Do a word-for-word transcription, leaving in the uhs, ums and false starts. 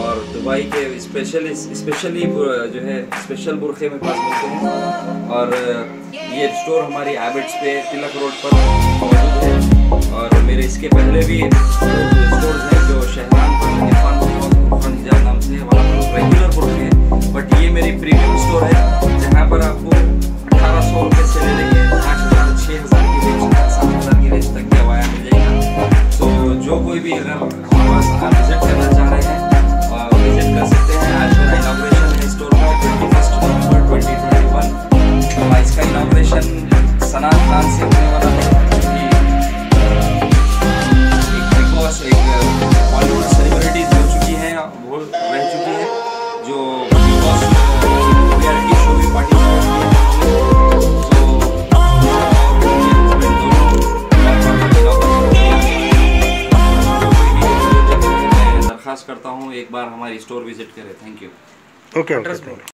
और दुबई के special specially जो है स्पेशल बुरखे में पास मिलते हैं। और ये स्टोर हमारी एबेट्स पे तिलक रोड पर मौजूद है। और मेरे इसके पहले भी स्टोर्स हैं जो शहरान पर हिजाब नाम से, वहाँ पर रेगुलर बुरखे हैं। बट ये मेरी प्रीमियम स्टोर है जहाँ पर आपको अठारह सौ रुपये से ले लेंगे पाँच हज़ार छः हज़ार की रेंज तक, सात हज़ार की रेंज तक के अबाया मिल जाएगा। तो जो कोई भी अगर हमारे पास विजिट करना चाह रहे हैं विजिट कर सकते हैं। आज मेरा इनॉग्रेशन है स्टोर का twenty first November twenty twenty one. इसका इनॉग्रेशन सना खान से होने वाला है, क्योंकि एक बिग बॉस एक बॉलीवुड सेलिब्रिटीज हो चुकी हैं, वो रह चुकी है जो बिग बॉस रियलिटी शो में पार्टिसिपेट किए हैं। दरखास्त करता हूँ एक बार हमारी स्टोर विजिट करें। Thank you. Okay okay.